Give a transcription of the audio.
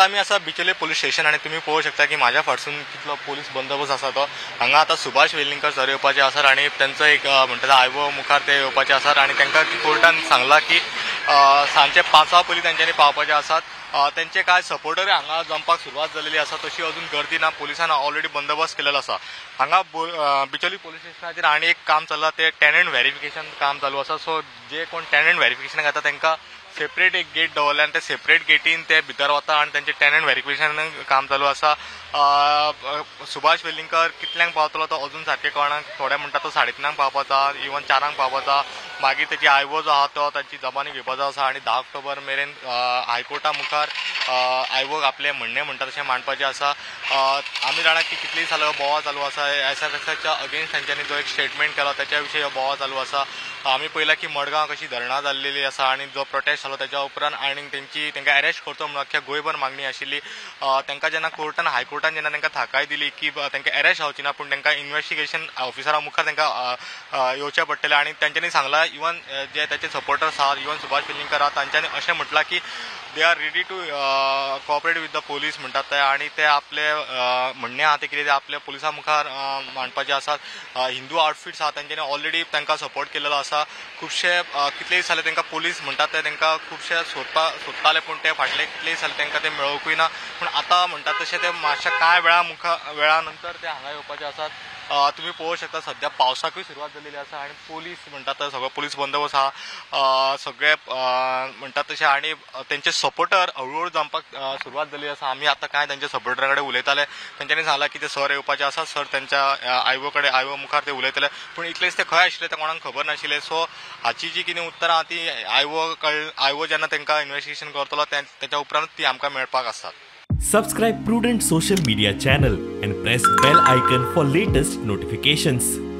आता आम्ही असा बिचोले पोलीस स्टेशन आणि तुम्ही पळोवंक शकता की माझ्या फाटसून कितलो पोलीस बंदोबस्त आसा तो हांगा आता सुभाष वेलिंगकर सर येवपाचे आसात आणि त्यांचो एक म्हणटा आयवो मुखार ते येवपाचे आसात आणि तांकां कोर्टान सांगला की सांजचे 5 पयलीं तांच्यांनी पावपाचे आसात। त्यांचे काय सपोर्टरी हांगा जमपाक सुरवात जालेली आसा, तशी अजून गर्दी ना, पोलिसांनी ऑलरेडी बंदोबस्त केलेलो आसा। हांगा बिचोली पोलीस स्टेशनाचेर आनी एक काम चल्ला ते टेनंट व्हेरिफिकेशन काम चालू आसा। सो जे कोण टेनंट व्हेरिफिकेशन घेता तांकां सेपरेट एक गेट दवरल्या आणि ते सेपरेट गेटीन ते भितर वता आणि त्यांचे टेनंट व्हेरिफिकेशन काम चालू आसा। सुभाष वेलिंगकर कितल्यांक पावतलो तो अजून सारकें कळना, थोडे म्हणटा तो 3:30 पावपाचा, इवन 4 पावपाचा। मागीर तेजी आयवो जो आहा तो ताची जबानी घेवपाचो आसा आणि 10 ऑक्टोबर मेरेन हायकोर्टा मुखार आयवोक आपले म्हणणे म्हणटा तशें मांडपाचें आसा। आमी जाणा की कितलीं दिसां बोवाळ चालू आसा, SFXच्या अगेन्स्ट तांच्यांनी जो एक स्टेटमेंट केलो त्याच्या विशयी बोवाळ चालू आसा। आमी पळयला की मडगांव कशी धरणां जाल्लेली आसा आणि जो प्रोटेस्ट जालो त्याच्या उपरांत आनी तांकां अरेस्ट करचो म्हणून अख्ख्या गोंयभर मागणी आशिल्ली। तांकां जेन्ना कोर्टान हायकोर्टान जेन्ना तांकां थाकाय दिली की तांकां अरेस्ट जावची ना, पूण तांकां इन्व्हेस्टिगेशन ऑफिसरा मुखार तांकां येवचें पडटलें आणि तांच्यांनी सांगला इवन जे ताचे सपोर्टर्स आहात, इवन सुभाष वेलिंगकर आहात, तांच्यांनी अशें म्हटलां की they are ready to cooperate with the police म्हणटात ते, आणि ते आपले म्हणणे आहा ते कितें ते आपल्या पुलिसां मुखार मांडपाचे आसात। हिंदू आउटफिट्स आहा तांच्यांनी ऑलरेडी तांकां सपोर्ट केलेलो आसा। खुबशे कितले दीस जाले तांकां पुलीस म्हणटात ते तांकां खुबशे सोदताले, पूण ते फाटले कितले दीस जाले तांकां ते मेळोवंकूय ना। पूण आतां म्हणटात तशें ते मातशा कांय वेळा नंतर ते हांगा येवपाचे आसात। तुम्ही पळोवंक शकता सध्या पावसाकूय सुरवात जाल्ली आसा आणि पोलीस म्हणटात सगळो पोलीस बंदोबस्त आहा सगळे म्हणटात तशें, आणि तेंचे सपोर्टर हळूहळू जमपाक सुरवात जाल्ली आसा। आमी आतां कांय तांच्या सपोर्टरा कडेन उलयताले, तांच्यांनी सांगलां की ते सर येवपाचे आसा, सर त्यांच्या आयवो मुखार ते उलयतले, पूण इतलेच ते खंय आशिल्ले ते कोणाक खबर नाशिल्लें। सो हाची जी कितें उतरां आहा ती आयवो जेन्ना तांकां इन्व्हेस्टिगेशन करतलो त्याच्या उपरांत ती आमकां मेळपाक आसतात। Subscribe Prudent social media channel and press bell icon for latest notifications.